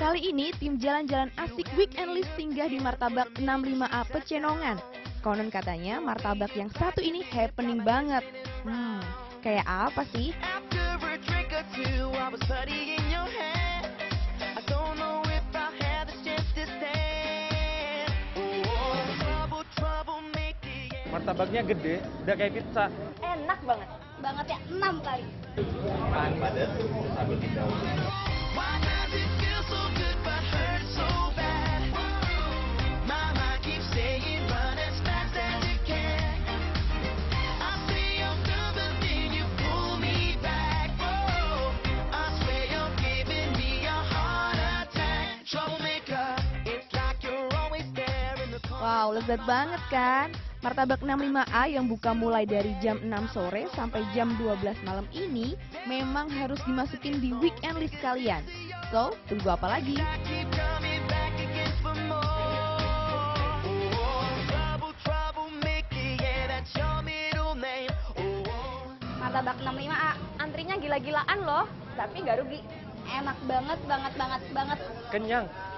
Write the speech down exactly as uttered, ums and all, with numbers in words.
Kali ini tim jalan-jalan asik weekend list singgah di Martabak enam lima A Pecenongan. Konon katanya martabak yang satu ini happening banget. Hmm, kayak apa sih? Martabaknya gede, udah kayak pizza. Enak banget. Banget ya, enam kali. Paling padat, sambil tidak. Wow, lezat banget kan? Martabak enam lima A yang buka mulai dari jam enam sore sampai jam dua belas malam ini memang harus dimasukin di weekend list kalian. So, tunggu apa lagi? Martabak enam lima A, antrinya gila-gilaan loh, tapi nggak rugi. Enak banget, banget, banget, banget. Kenyang.